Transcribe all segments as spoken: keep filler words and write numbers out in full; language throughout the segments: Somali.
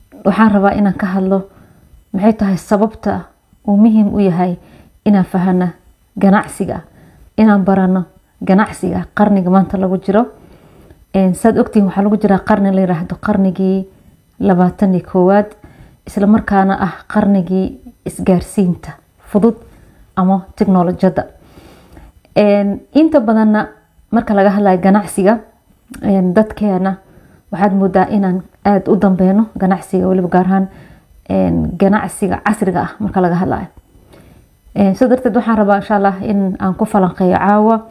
waxaan rabaa inaan ka hadlo maxay tahay sababta uu muhiim u yahay inaan fahano ganacsiga, inaan barano ganacsiga qarniga maanta lagu jiro. saad ogtiin waxaa lagu jiraa qarni la yiraahdo qarnigii labaatan iyo koowaad, isla markaana ah qarnigii isgaarsiinta fudud ama teknolojiyada. inta badanna marka laga hadlayo ganacsiga dadkeena waxaad moodaa inaan aad u dambeeno ganacsiga, waliba gaar ahaan ganacsiga casriga ah marka laga hadlayo. soo darteed waxaan rabaa insha Allah in aan ku falanqeeyo caawa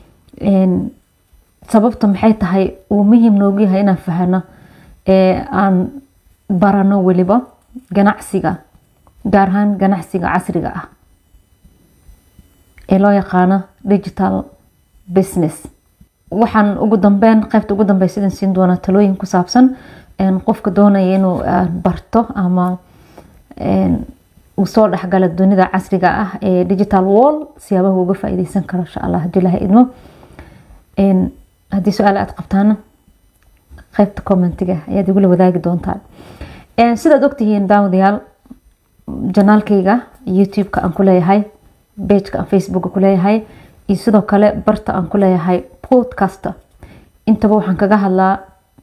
sababta maxay tahay uu muhiim noogu yahay inaan fahano ee aan barano waliba ganacsiga, gaar ahaan ganacsiga casriga ah ee loo yaqaano digital business. waxaan ugu dambeyn qaybta ugu dambeysa idin siin doonaa talooyin ku saabsan qofka doonaya inuu barto ama uu soo dhexgalo dunida casriga ah ee digital world, siyaabaha uga faa'iideysan karo insha Allah haddii Ilaahay idmo. haddii su-aal aad qabtaana qaybta commentiga ayaad igula wadaagi doontaa. sidaad ogtihiin daawadayaal, janaalkayga youtube-ka aan ku leeyahay, page-ka aan facebook ku leeyahay, iyo sidoo kale barta aan ku leeyahay podcast. intaba waxaan kaga hadlaa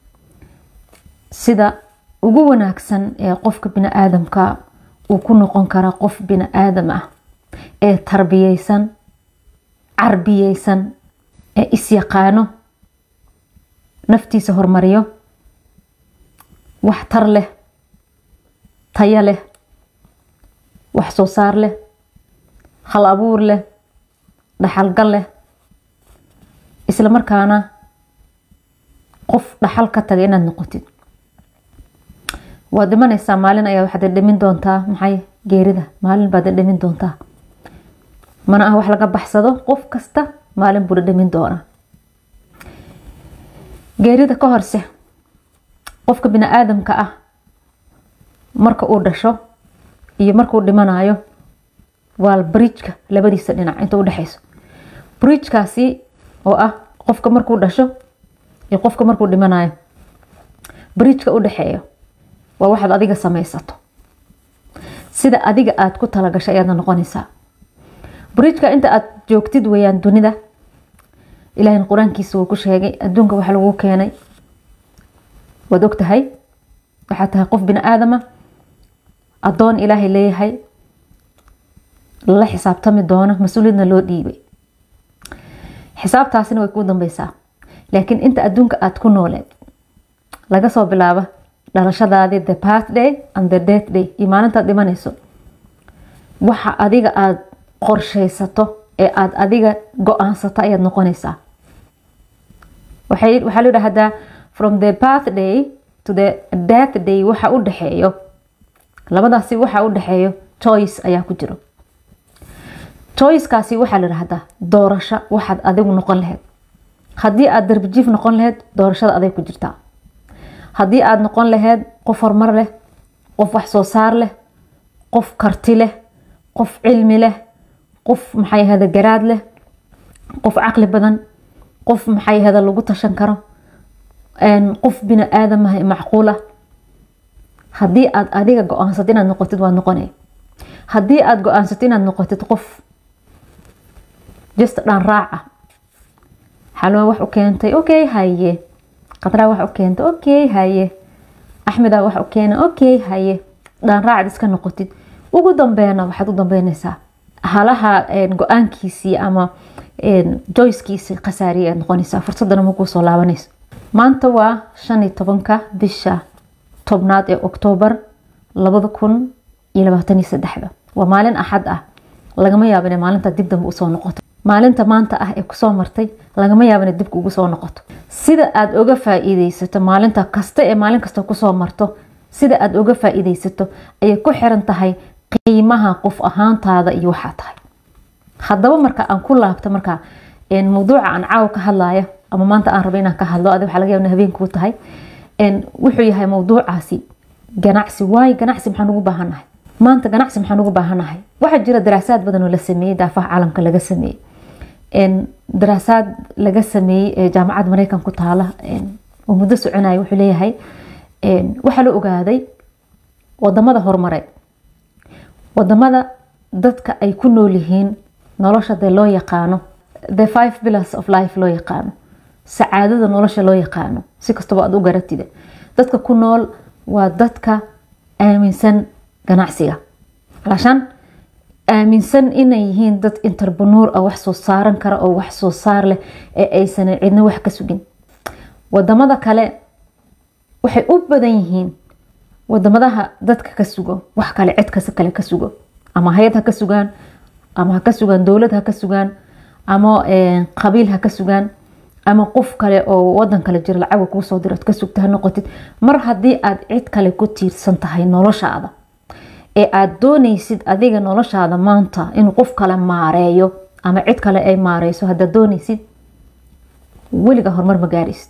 sida ugu wanaagsan ee qofka bini aadamka uu ku noqon kara qof bini aadam ah ee tarbiyeysan, carbiyeysan, ee is yaqaano, naftiisa hormariyo, wax tar leh, tayo leh, wax soo saar leh, hal abuur leh, dhaxalgal leh, isla markaana qof dhaxal ka tagay inaad noqotid. waad dhimanaysaa, maalin ayaa waxaad dhimin doontaa maxay geerida, maalin baad dhimin doontaa, mana ah wax laga baxsado, qof kasta maalin buu dhimin doonaa. geerida ka horse qofka bini aadamka ah marka uu dhasho iyo marka uu dhimanayo waa bridge-ka labadiisa dhinac inta u dhaxayso. bridge-kaasi oo ah qofka markuu dhasho iyo qofka markuu dhimanayo, bridge-ka u dhaxeeyo waa waxaad adiga samaysato, sida adiga aad ku tala gashay ayaad noqonaysaa. bridge-ka inta aad joogtid weeyaan dunida. Ilaahay quraankiisa uu ku sheegay adduunka waxa lagu keenay, waad ogtahay waxa tahay qof bini aadam ah, adoon Ilaahay leeyahay, la xisaabtami doona, mas'uuliyadna loo dhiibay. xisaabtaasina way ku dambaysaa. laakiin inta adduunka aad ku nooleed laga soo bilaabo dhalashadaadii, the birthday and the death day, iyo maalintaad dhimanayso, waxa adiga aad qorsheysato ee aad adiga go'aansato ayaad noqonaysaa. waxay waxa la yiraahdaa from the birthday to the death day, waxa u dhaxeeyo labadaasi, waxa u dhaxeeyo choice ayaa ku jiro. choice-kaasi waxa la yiraahdaa doorasho waxaad adigu noqon lahayd. haddii aad darbi jiif noqon lahayd, doorashada aday ku jirtaa. haddii aad noqon lahayd qof horumar leh, qof wax soo saar leh, qof karti leh, qof cilmi leh, qof maxay hada garaad leh, qof caqli badan, qof maxay hada lagu tashan karo, een qof bini aadam ah macquul ah, haddii aad adiga go'aansatid inaad noqotid waa noqonay. haddii aad go'aansatid inaad noqotid qof just dhan raaca, xalwa wax u keentay, okay haye, qadra wax u keentay, okay haye, axmeda wax u keenay, okay haye, dhan raac iska noqotid, ugu dambeena waxaad u dambeynaysaa halaha go'aankiisii ama joyskiisii khasaariye noqonaysaa, fursadana ma ku soo laabanayso. maanta waa shan iyo tobanka bisha tobnaad ee Oktoobar laba kun iyo labaatan iyo saddex. waa maalin axad ah, lagama yaabo in maalinta dib dambe u soo noqoto. maalinta maanta ah ee ku soo martay lagama yaabo in dib ugu soo noqoto. sida aad uga faa'iideysato maalinta kasta ee maalin kasta ku soo marto, sida aad uga faa'iideysato ay ku xiran tahay qiimaha qof ahaantaada iyo waxa tahay. haddaba marka aan ku laabto marka in mawduuca aan caaw ka hadlayo ama maanta aan rabo inaan ka hadlo, adiga waxa laga yaabaa habeenku tahay in wuxuu yahay mawduucaasi ganacsi. waay ganacsi maxaan ugu baahanahay maanta? ganacsi maxaan ugu baahanahay? waxa jira daraasaad badan oo la sameeyay, daafaha caalamka laga sameeyay, in daraasaad laga sameeyay ee jaamacad Mareykan ku taala oo muddo soconay. wuxuu leeyahay in waxa la ogaaday wadamada horumareed wadamada dadka ay ku nool yihiin nolosha de loo yaqaano the five pillars of life loo yaqaano sacaadada nolosha loo yaqaano si kastaba aad u garatide dadka ku nool waa dadka aaminsan ganacsiga lashan aaminsan inay yihiin dad entrepreneur ah wax soo saaran kara oo wax soo saar leh ee aysan cidna wax ka sugin wadamada kale waxay u badan yihiin wadamadaha dadka ka sugo wax kale cid kasta kale ka sugo ama hay'ad ha ka sugaan ama ha ka sugaan dawlad ha ka sugaan ama ee qabiil ha ka sugaan ama qof kale oo wadan kale jir lacag ku soo dirad ka sugta ha noqotid mar hadii aad cid kale ku tiirsan tahay noloshaada ee aad doonaysid adiga noloshaada maanta in qof kale maareeyo ama cid kale ay maareyso hada doonaysid weliga horumar ma gaaraysid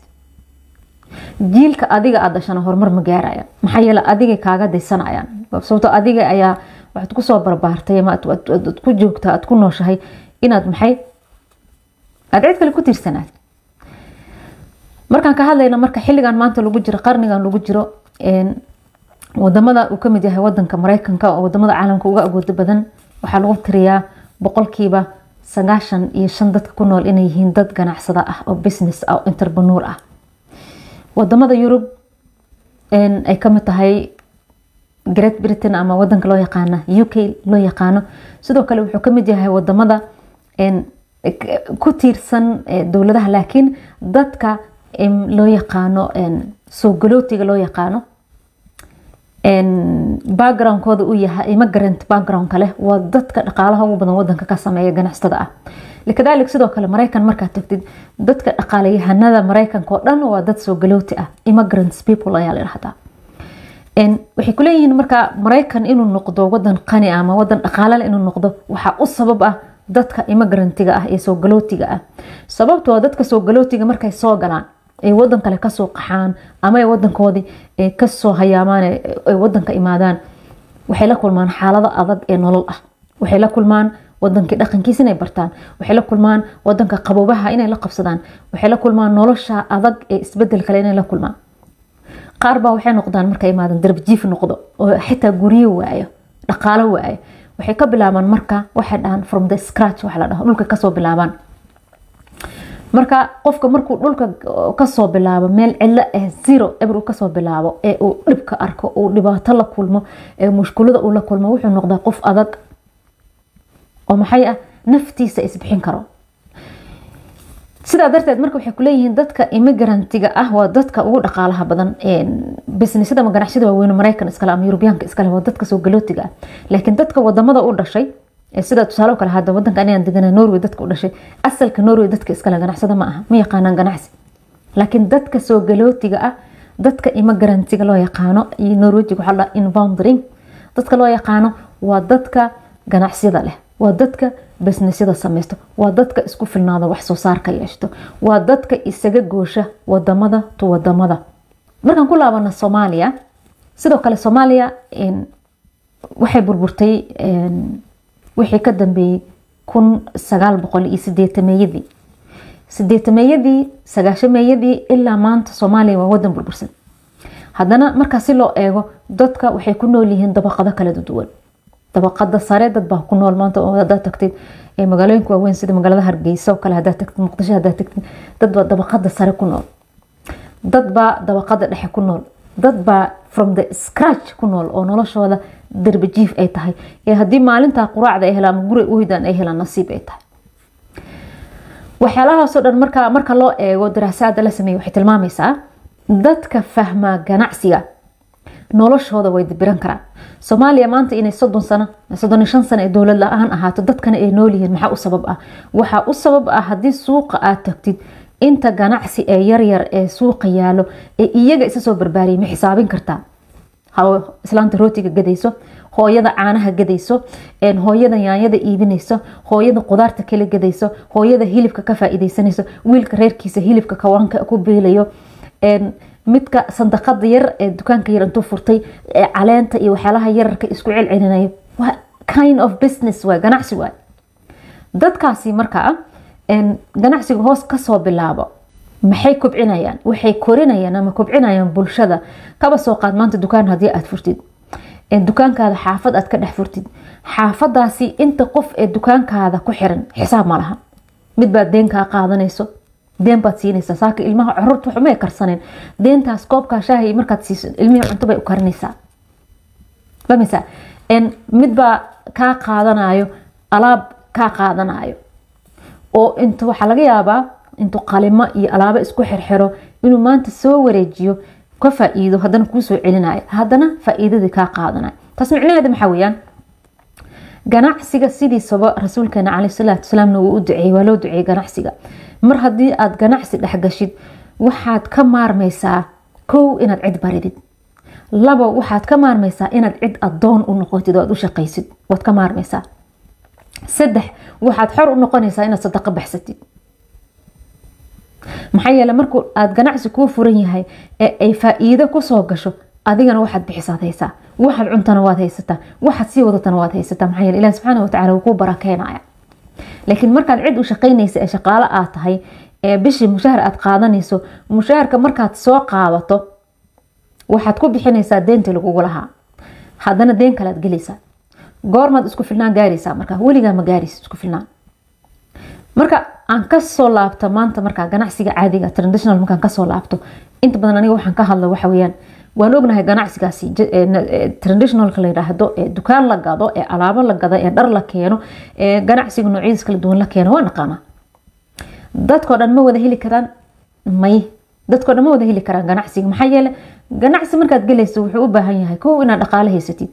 jiilka adiga aad dhashana horumar ma gaaraya maxaa yeelay adiga kaaga daysanayaan sababtoo adiga ayaa waxaad ku soo barbaartay ama aad ku joogtaa aad ku nooshahay inaad maxay aad cid kale ku tiirsanaad markaan ka hadlayna marka xilligan maanta lagu jiro qarnigan lagu jiro een wadamada uu kamid yahay wadanka Mareykanka oo wadamada caalamka uga awood badan waxa lagu tiriyaa boqolkiiba sagaashan iyo shan dadka ku nool inay yihiin dad ganacsada ah oo business ah oo entrepreneur ah wadamada Yurub een ay kamid tahay Great Britain ama wadanka loo yaqaan U K loo yaqaan sidoo kale wuxuu kamid yahay wadamada een ku tiirsan dawladaha laakiin dadka loo yaqaano een soo galootiga loo yaqaano een background kooda uu yahay immigrant background kale waa dadka dhaqaalaha ugu badan wadanka ka sameeya ganacsatada ah likadalik sidoo kale Mareykan marka tagtid dadka dhaqaalayahanada Mareykanka oo dhan waa dad soo galooti ah immigrants people ayaa la yiraahdaa een waxay ku leeyihiin marka Mareykan inuu noqdo wadan qani ah ama wadan dhaqaale leh inuu noqdo waxa u sabab ah dadka immigrantiga ah ee soo galootiga ah sababtoo dadka soo galootiga markay soo galaan ay wadan kale ka soo qaxaan ama ay wadankoodii ee ka soo hayaamaan ay wadanka imaadaan waxay la kulmaan xaalado adag ee nolol ah waxay la kulmaan wadankii dhaqankiisa inay bartaan waxay la kulmaan wadanka qaboobaha inay la qabsadaan waxay la kulmaan nolosha adag ee isbedel kale inay la kulmaan qaar baa waxay noqdaan markay imaadaan darbi jiif noqdo oo xitaa guriyo waayo dhaqaale waayo waxay ka bilaabaan marka waxay dhahan from the scratch waxa la dhaho dhulka ka soo bilaabaan marka qofka markuu dhulka ka soo bilaabo meel cilla ah zero eber uu ka soo bilaabo ee uu dhibka arko uu dhibaato la kulmo ee mushkulada uu la kulmo wuxuu noqdaa qof adag oo maxay ah naftiisa isbixin karo sida darteed marka waxay ku leeyihiin dadka immigrantiga ah waa dadka ugu dhaqaalaha badan ee businessada ma ganacsiga weyn Mareykan iskala ama Europeanka iskala waa dadka soo galootiga ah laakiin dadka wadamada u dhashay sida tusaale kale hada wadanka aan deganaa Norway dadka u dhashay asalka Norway dadka iskala ganacsada ma aha ma yaqaanaan ganacsi laakiin dadka soo galootiga ah dadka immigrantiga loo yaqaano iyo Norwayga waxa la inbounding dadka loo yaqaano waa dadka ganacsiyada leh waa dadka businessyada sameesto waa dadka isku filnaada wax soo saarka yeeshto waa dadka isaga goosha wadamada to wadamada markaan ku laabana Soomaaliya sidoo kale Soomaaliya in waxay burburtay in wixii ka dambeeyay kun sagaal boqol iyo siddeetan-meeyadii siddeetan-meeyadii sagaashan-meeyadii ilaa maanta Soomaaliya waa wadan burbursan haddana marka si loo eego dadka waxay ku nool yihiin dabaqado kala duwan dabaqada sare dad baa ku nool maanta oo hada tagtid ee magaalooyinka waaweyn sida magaalada Hargeysa oo kale hada tagtid Muqdisho hada tagtid dad baa dabaqada sare ku nool dad baa dabaqada dhexe ku nool dad baa from the scratch ku nool oo noloshooda darbi jiif ay tahay ee hadii maalinta quraacda ay helaan guri u hidaan ay helaan nasiib ay tahay waxyaalaha soo dhan marka marka loo eego daraasad la sameeyo waxay tilmaamaysaa dadka fahma ganacsiga noloshooda way dibiran karaan Soomaaliya maanta inay soddon sano soddon iyo shan sano ee dawlad la'aan ahaato dadkana ay nool yihiin maxaa u sabab ah waxa u sabab ah hadii suuqa aad tagtid inta ganacsi ee yar yar ee suuqa yaalo ee iyaga isa soo barbaariyay ma xisaabin kartaa haw islaanta rootiga gadayso hooyada caanaha gadayso een hooyada yaanyada iibinayso hooyada qudaarta kale gadayso hooyada hilibka ka faa'iideysanayso wiilka reerkiisa hilibka kawaanka ku beelayo een midka sandaqada yar ee dukaanka yar intuu furtay ee caleenta iyo waxyaalaha yararka isku celcelinayo waa kind of business waa ganacsi waa dadkaasi marka een ganacsiga hoos ka soo bilaabo maxay kobcinayaan waxay korinayaan ama kobcinayaan bulshada kaba soo qaad maanta dukaan hadii aad furtid dukaankaada xaafad aad ka dhex furtid xaafadaasi inta qof ee dukaankaada ku xiran xisaab ma laha mid baad deen kaa qaadanayso deen baad siinaysaa saaka ilmaha carruurta wax uma karsaneen deentaas koobkaa shaahi markaad siiso ilmihii cunto bay u karinaysaa famisa en mid baa kaa qaadanayo alaab kaa qaadanayo oo inta waxaa laga yaabaa intuu qalimo iyo alaabo isku xirxiro inuu maanta soo wareejiyo ka faa'iido haddana kuu soo celinayo haddana faa'iidadii kaa qaadanayo taas micnaheeda maxaa weeyaan ganacsiga sidiisaba rasuulkeena calayhi salaatu wasalaamna wuu u duceeyey waa loo duceeyey ganacsiga mar haddii aad ganacsi dhex gashid waxaad ka maarmaysaa kow inaad cid baridid labo waxaad ka maarmaysaa inaad cid adoon u noqotid oo aad u shaqaysid waad ka maarmaysaa saddex waxaad xor u noqonaysaa inaad sadaqo baxsatid maxaa yeelay markuu aad ganacsi kuu furan yahay ee ay faa'iido ku soo gasho adigana waxaad bixisaad haysaa waxaad cuntana waad haysataa waxaad sii wadatana waad haysataa maxaa yeelay ilaahay subxaanahu wa tacaala wuu kuu barakeynaya laakiin markaad cid u shaqaynaysa ee shaqaale aad tahay ee bishii mushaahar aad qaadanayso mushaharka markaad soo qaadato waxaad ku bixinaysaa deentii lagugu lahaa haddana deen kale aad gelaysaa goormaad isku filnaan gaaraysaa markaa weligaa ma gaaraysa isku filnaan marka aan kasoo laabto maanta markaa ganacsiga caadiga traditional markaan kasoo laabto inta badan aniga waxaan ka hadla waxa weeyaan waan ognahay ganacsigaasi traditionalka la yiraahdo ee dukaan la gado ee alaabo la gado ee dhar la keeno ee ganacsiga noocyadiisa kala duwan la keeno waa naqaana dadkoo dhan ma wada heli karaan may dadkoo dhan ma wada heli karaan ganacsiga maxaa yeelay ganacsi markaad galayso wuxuu u baahan yahay kow inaad dhaqaale haysatid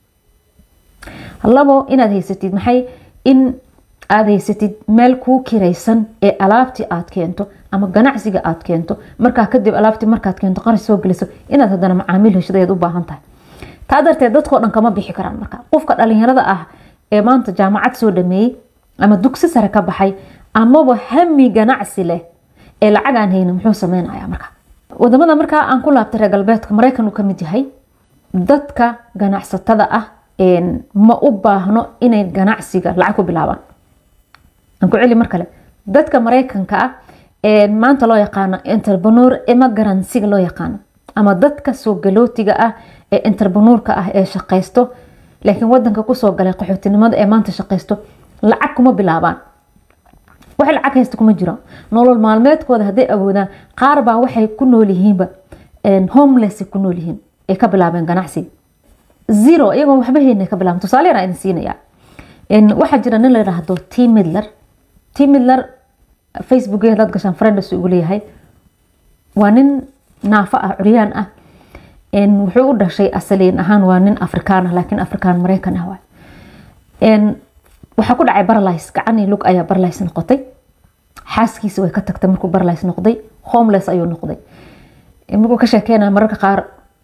labo inaad haysatid maxay in aad haysatid meel kuu kiraysan ee alaabtii aad keento ama ganacsiga aad keento markaa kadib alaabtii markaad keento qarash soo geliso inaad haddana macaamiil heshid ayaad u baahan tahay taa darteed dadkoo dhan kama bixi karaan marka qofka dhalinyarada ah ee maanta jaamacad soo dhameeyey ama dugsi sare ka baxay amaba hami ganacsi leh ee lacag aan haynin muxuu sameynayaa marka wadamada markaa aan ku laabtay reer galbeedka Mareykan uu kamid yahay dadka ganacsatada ah ma u baahno inay ganacsiga lacag ku bilaabaan aan ku celi mar kale dadka Mareykanka ah ee maanta loo yaqaan entrepreneur immigrant loo yaqaan ama dadka soo galootiga ah ee entrepreneurka ah ee shaqaysto laakiin wadanka ku soo galay qaxootinimada ee maanta shaqaysto lacag kuma bilaabaan waxa lacag haysto kuma jiro nolol maalmeedkooda haday awoodaan qaar baa waxay ku nool yihiinba een homeless ku nool yihiin ee ka bilaabeen ganacsi zero iyagoo waxba haynin ka bilaabeen tusaale yar aan siinaya in waxa jira nin la yiraahdo Tim Midler Tim Midler Facebook ee dad gashan friends ugu leeyahay waa nin naafa ah curyaan ah in wuxuu u dhashay asaliin ahaan waa nin Afrikaan ah laakiin Afrikaan Mareykan ah waa in waxa ku dhacay paralysis gacan iyo lug ayaa paralysis noqotay xaaskiisa way ka tagtay markuu paralysis noqday homeless ayuu noqday markuu ka sheekeynaa mararka qaar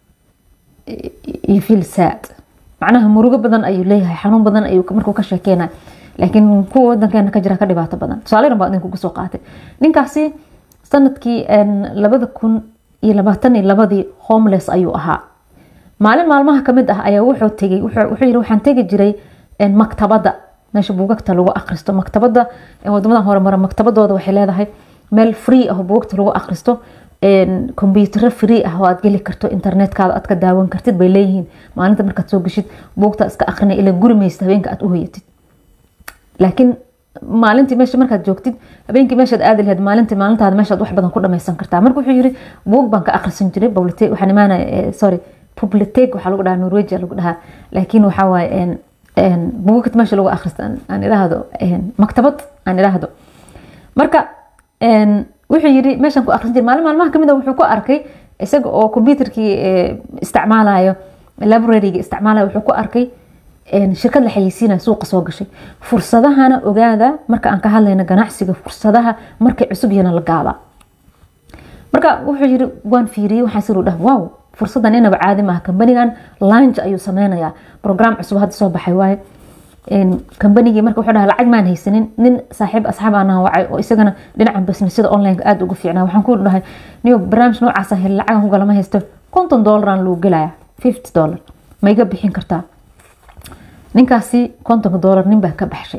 you feel sad macnaha murugo badan ayuu leeyahay xanuun badan ayuu markuu ka sheekeynaa laakiin kuwa wadankeena ka jira ka dhibaato badan tusaale baa idinku soo qaatay ninkaasi sanadkii labada kun iyo labaatan iyo labadii homeless ayuu ahaa maalin maalmaha kamid ah ayaa wuxuu tagay wuxuu yiri waxaan tagi jiray maktabada meesha buugagta lagu akhristo maktabada wadamada hore mar maktabadooda waxay leedahay meel free ah buugagta lagu akhristo een computer free ah oo aad gali karto internetka aad ka daawan kartid bay leeyihiin maalinta markaad soo gashid buugta iska akhrinay ila gurimaysta habeenka aad u hoyatid laakiin maalintii meesha markaad joogtid habeenkii meeshaad aad lahayd maalintii maalintaada meeshaad wax badan ku dhameysan kartaa marka wuxuu yiri buug baan ka akhrisan jiray bibliotheek waxaan imaanay sorry bibliotheek waxa lagu dhahaa Norway lagu dhahaa laakiin waxa waay een een buugta meesha lagu akhristan aan iraahdo een maktabad aan iraahdo marka een wuxuu yiri meeshan ku akhrisan jiray maalin maalmaha kamid ah wuxuu ku arkay isaga oo computerkii isticmaalayo library-ga isticmaalayo wuxuu ku arkay een shirkad la xayeysiinay suuqa soo gashay fursadahana ogaada marka aan ka hadlayna ganacsiga fursadaha markay cusub yana la gaaba marka wuxuu yiri waan fiiriyay waxa sir u dhahay wow fursadan inaba caadi ma company-gan launch ayuu sameeynaya program cusub hadda soo baxay waay in company-gi marka wuxuu dhahay lacag maan haysanin nin saaxiib asxaab aan wacay oo isagana dhinaca business-da online aad ugu fiicnaa waxaan ku dhahay niyo barnaamij noocaas ah lacag ugu galama haysto konton dollar aan loo galaya fifty dollar ma iga bixin kartaa ninkaasi konton dollar nin baa ka baxshay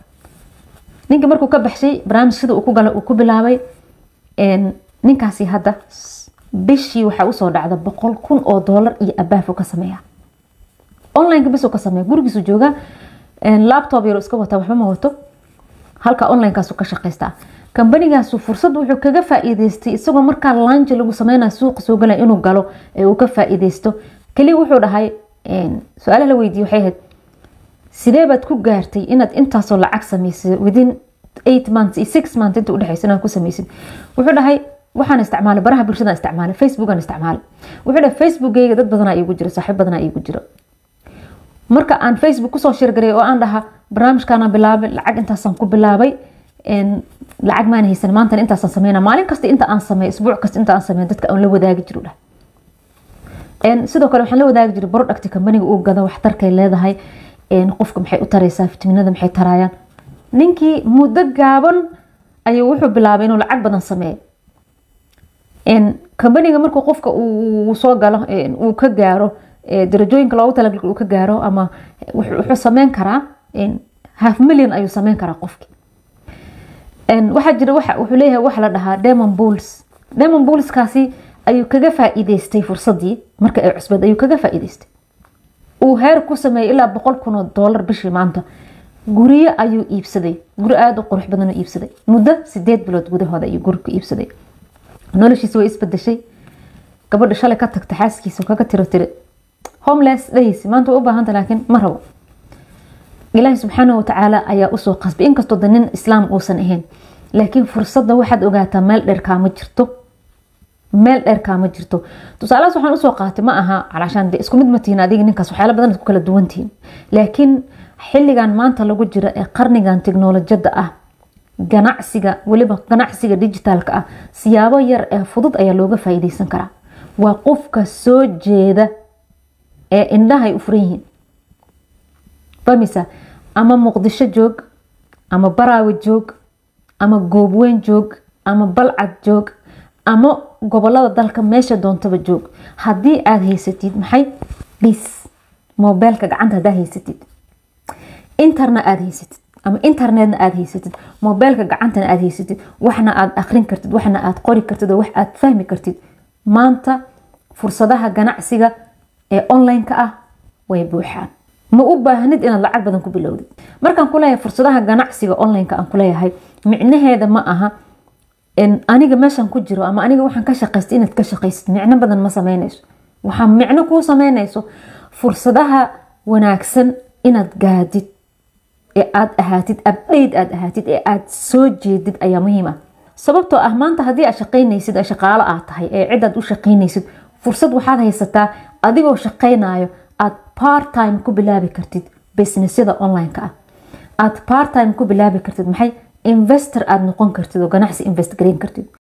ninka markuu ka baxshay barnaamijka uu ku galay uu ku bilaabay in ninkaasi hadda bishii waxa uu soo dhacda boqol kun oo dollar iyo abaaf ka sameeyaa online bas oo ka sameeyo gurigiisu jooga laptop yar iska wata waxba ma wato halka online kaas ka shaqeystaa kambanigaas fursad wuxuu kaga faa'iideystay isagoo marka launch lagu sameeyay suuq soo galay inuu galo ee uu ka faa'iideysto kali wuxuu dhahay een su'aalo la weydiiyay waxay ahayd sidee baad ku gaartay inaad intaas oo lacag sameysay within eight months six months inta u dhaxaysan aad ku sameysay wuxuu dhahay waxaan isticmaalay baraha bulshada isticmaalay Facebook aan isticmaalay wuxuu dhahay Facebook-gayga dad badan ay igu jira saaxiib badan ay igu jira marka aan Facebook ku soo share garay oo aan dhaha barnaamijkaana bilaabay lacag intaas aan ku bilaabay in lacag maan haysan maanta intaas aan sameeyna maalin kasta inta aan sameeyo isbuuc kasta inta aan sameeyo dadka aan la wadaagi jiro dhahay in sidoo kale waxaan la wadaagi jiray product company uu gado wax tarkay leedahay in qofka maxay u taraysaa fitamiinada maxay tarayaan ninkii muddo gaaban ayuu wuxuu bilaabay inuu lacag badan sameeyo in company-ga markuu qofka uu soo galo uu ka gaaro darajooyinka loogu talagalay uu ka gaaro ama wuxuu sameyn karaa in half million ayuu sameyn karaa qofkii in waxa jira waxa wuxuu leeyahay wax la dhahaa diamond balls diamond balls kaasi ayuu kaga faa'iideystay fursadii marka ay cusbad ayuu kaga faa'iideystay uu heer ku sameeyay ilaa boqol kun oo dollar bishii maanta guriyo ayuu iibsaday guri aad u qurux badan oo iibsaday muddo sideed bilood gudahooda ayuu guri ku iibsaday noloshiisa way isbedeshay gabadha shalay ka tagtay xaaskiisa kaga tiro tiro homeless days maanta u baahan tahay laakiin ma rabo ilaahay subxaanahu wa ta'ala ayaa u soo qasbay in kasto danin islaam uusan ahayn laakiin fursadda waxaad ogaataa meel dheer ka ma jirto meel dheer ka ma jirto tusaalahaas waxaan u soo qaatay ma aha calaashan isku mid ma tihiin adiga ninkaas waxyaalo badan isku kala duwan tihiin laakiin xilligan maanta lagu jiro ee qarnigan tiknoolajiyada ah ganacsiga waliba ganacsiga digitalka ah siyaabo yar ee fudud ayaa looga faa'iideysan karaa waa qofka soo jeeda ee indhaha u furan yihiin bamisa ama muqdisho joog ama baraawe joog ama goobweyn joog ama balcad joog ama gobolada dalka meesha doontaba joog haddii aad haysatid maxay bis mobilka gacanta hadaa haysatid internet aad haysatid ama internetna aad haysatid mobilka gacantana aad haysatid waxna aad akhrin kartid waxna aad qori kartid wax aad fahmi kartid maanta fursadaha ganacsiga ee online ka ah way buuxaan ma u baahnid inaad lacag badan ku bilowdid markaan ku leeyahay fursadaha ganacsiga online ka aan ku leeyahay micnaheeda ma aha in aniga meeshan ku jiro ama aniga waxaan ka shaqeystay inaad ka shaqeysid micno badan ma sameynayso waxaan micno ku sameynayso fursadaha wanaagsan inaad gaadid ee aad ahaatid update aad ahaatid ee aad soo jeedid ayaa muhiim ah sababtoo ah maanta haddii aad shaqeynaysid ee shaqaale aad tahay ee cid aad u shaqeynaysid fursad waxaad haysataa adigoo shaqeynayo aad part time ku bilaabi kartid businessyada online ka ah aad part time ku bilaabi kartid maxay investor aad noqon kartid oo ganacsi invest gareyn kartid